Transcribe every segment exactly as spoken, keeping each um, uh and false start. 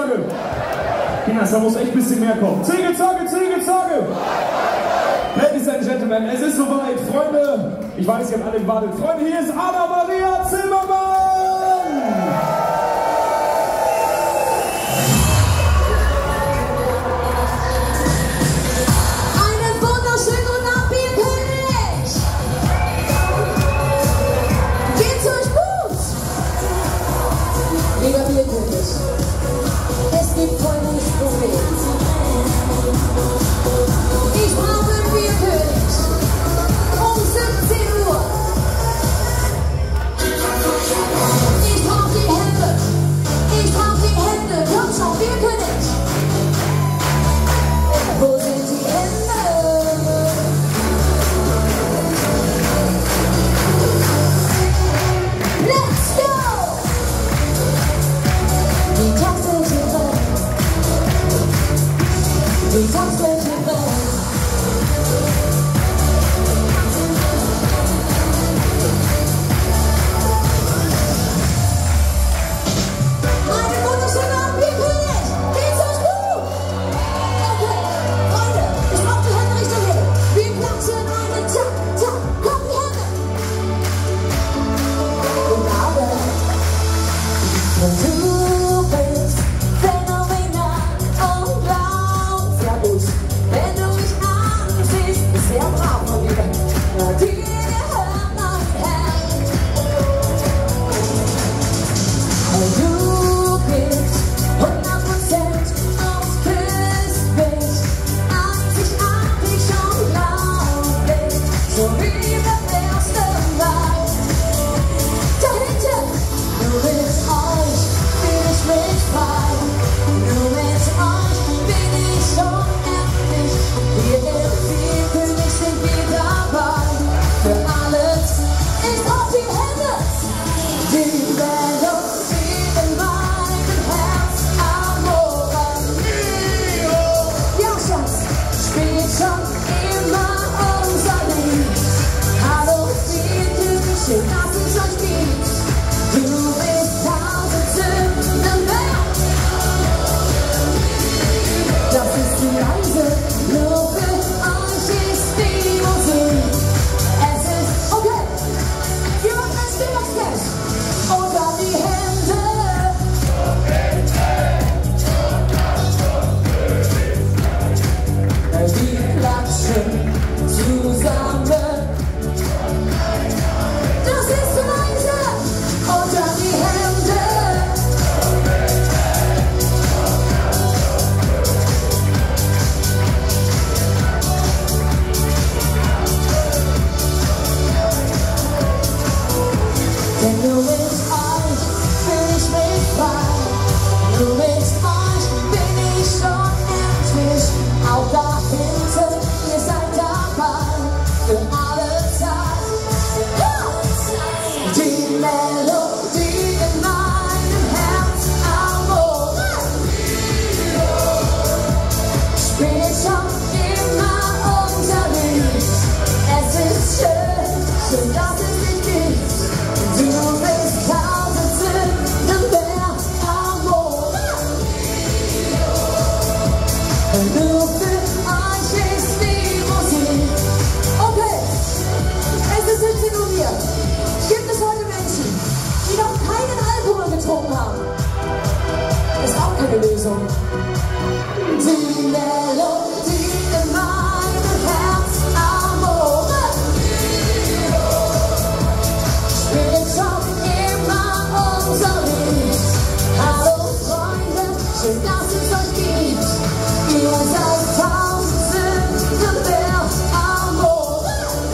Ziegelzange. Kinas, da muss echt ein bisschen mehr kommen. Ziegelzange, Ziegelzange. Ladies and Gentlemen, es ist soweit. Freunde, ich weiß, ihr habt alle gewartet. Freunde, hier ist Anna-Maria Zimmermann. Einen wunderschönen guten Abend, Bierkönig. Geht's euch gut? Lieber Bierkönig, es gibt folgendes Problem. Ich brauche einen Bierkönig um siebzehn Uhr. Ich brauche die Hände. Ich brauche die Hände. Komm schon, Bierkönig. Wo sind die Hände? Let's go! Die Tanzfläche brennt. Die Tanzfläche brennt. Lösung. Die Melodie in meinem Herz, Amore. Spielt schon immer unser Lied. Hallo Freunde, schön, dass es euch gibt. Ihr seid Tausende der Amore.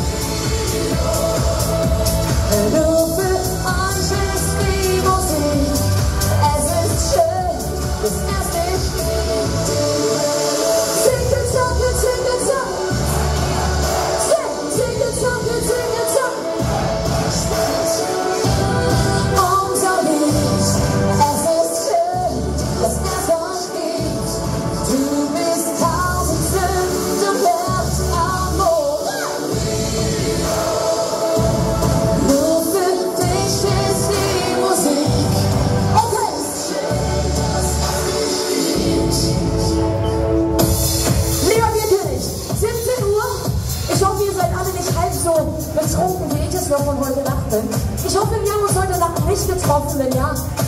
Nur für euch ist die Musik. Es ist schön, bis erst nicht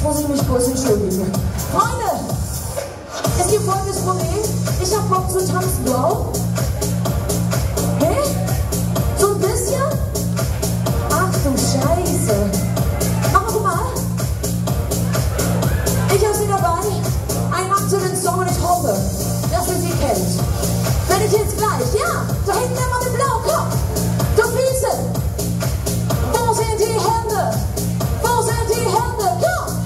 muss ich mich kurz entschuldigen. Freunde, es gibt folgendes Problem. Ich hab Bock zu tanzen, du auch? Hä? So ein bisschen? Ach du Scheiße. Machen wir mal. Ich hab sie dabei. Einen aktuellen Song und ich hoffe, dass ihr sie kennt. Wenn ich jetzt gleich, ja, da hinten immer den blauen Kopf. Du Füße. Wo sind die Hände? Wo sind die Hände? Komm!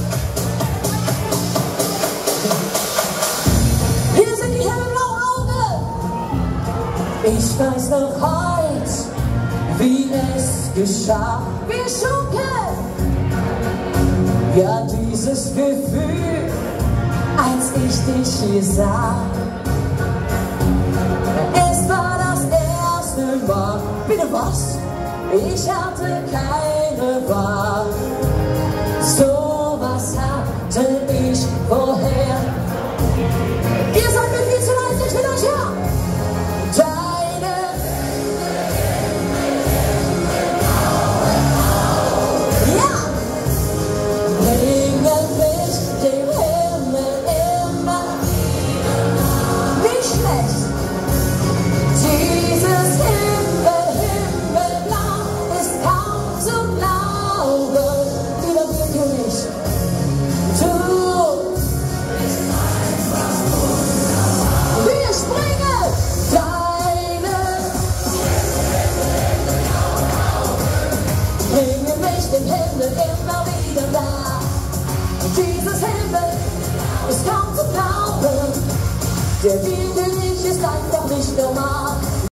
Hier sind die hellblauen Augen. Ich weiß noch heute, wie es geschah. Wir schunkeln. Ja, dieses Gefühl, als ich dich hier sah. Es war das erste Mal. Bitte was? Ich hatte keine Wahl. So was hatte ich vorher. Ihr seid mir viel zu leise, ich will euch her. Deine ja, bringen mich dem Himmel immer. Nicht schlecht. Dieses Himmel, Himmelblau ist kaum zu glauben. Lieber Bierkönig, du bist einfach wunderbar. Wir springen deine bringen mich dem Himmel immer wieder da. Dieses Himmel ist kaum zu glauben. Der Bierkönig ist einfach nicht normal.